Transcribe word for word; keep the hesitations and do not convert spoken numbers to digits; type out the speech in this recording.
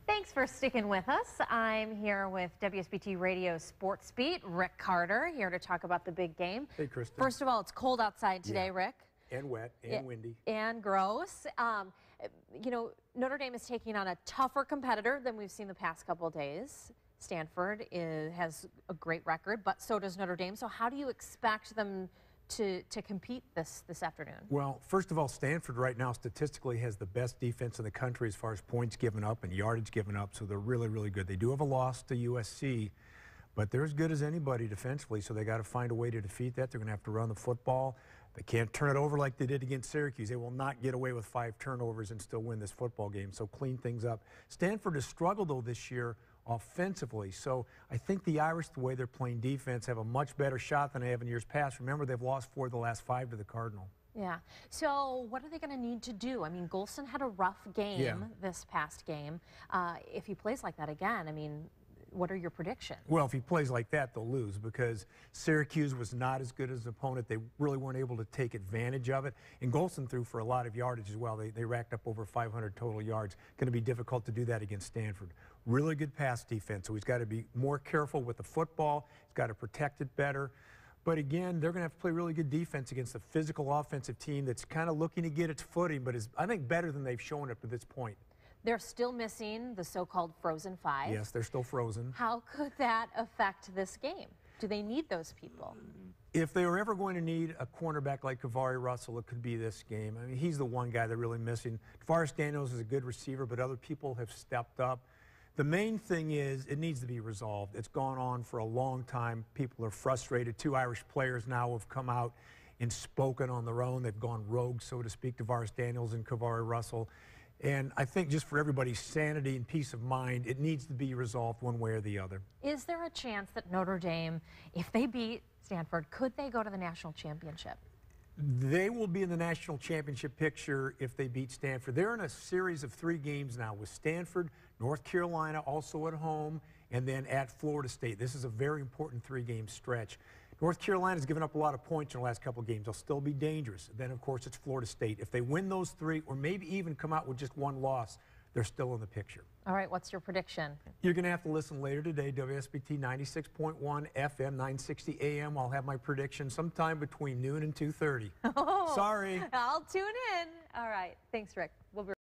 Thanks for sticking with us. I'm here with W S B T Radio Sports Beat, Rick Carter, here to talk about the big game. Hey, Kristen. First of all, it's cold outside today, Yeah. Rick. And wet, and Yeah, windy. And gross. Um, you know, Notre Dame is taking on a tougher competitor than we've seen the past couple of days. Stanford is, has a great record, but so does Notre Dame. So how do you expect them to, to compete this, this afternoon? Well, first of all, Stanford right now statistically has the best defense in the country as far as points given up and yardage given up, so they're really, really good. They do have a loss to U S C, but they're as good as anybody defensively, so they got to find a way to defeat that. They're going to have to run the football. They can't turn it over like they did against Syracuse. They will not get away with five turnovers and still win this football game, so clean things up. Stanford has struggled, though, this year offensively, so I think the Irish, the way they're playing defense, have a much better shot than they have in years past. Remember, they've lost four of the last five to the Cardinal. Yeah. So what are they going to need to do? I mean, Golson had a rough game Yeah. this past game. Uh, if he plays like that again, I mean, what are your predictions? Well, if he plays like that, they'll lose because Syracuse was not as good as an opponent. They really weren't able to take advantage of it. And Golson threw for a lot of yardage as well. They, they racked up over five hundred total yards. Going to be difficult to do that against Stanford. Really good pass defense, so he's got to be more careful with the football. He's got to protect it better. But again, they're going to have to play really good defense against a physical offensive team that's kind of looking to get its footing, but is, I think, better than they've shown up to this point. They're still missing the so-called Frozen Five. Yes, they're still frozen. How could that affect this game? Do they need those people? If they were ever going to need a cornerback like Kavari Russell, it could be this game. I mean, he's the one guy they're really missing. DeForest Daniels is a good receiver, but other people have stepped up. The main thing is it needs to be resolved. It's gone on for a long time. People are frustrated. Two Irish players now have come out and spoken on their own. They've gone rogue, so to speak, DeForest Daniels and Kavari Russell. And I think just for everybody's sanity and peace of mind, it needs to be resolved one way or the other. Is there a chance that Notre Dame, if they beat Stanford, could they go to the national championship? They will be in the national championship picture if they beat Stanford. They're in a series of three games now with Stanford, North Carolina also at home, and then at Florida State. This is a very important three-game stretch. North Carolina's given up a lot of points in the last couple of games. They'll still be dangerous. Then, of course, it's Florida State. If they win those three, or maybe even come out with just one loss, they're still in the picture. All right, what's your prediction? You're going to have to listen later today, W S B T ninety-six point one F M, nine sixty A M. I'll have my prediction sometime between noon and two thirty. Oh, Sorry. I'll tune in. All right, thanks, Rick. We'll be